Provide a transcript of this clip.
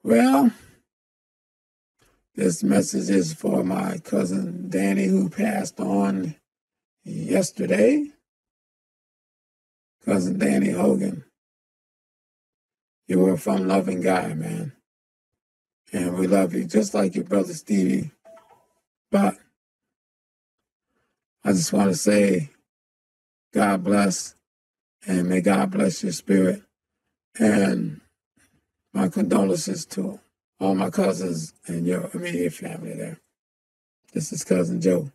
Well, this message is for my cousin Danny, who passed on yesterday. Cousin Danny Hogan, you were a fun-loving guy, man. And we love you just like your brother Stevie. But I just want to say God bless, and may God bless your spirit. And my condolences to all my cousins and your immediate family there. This is Cousin Joe.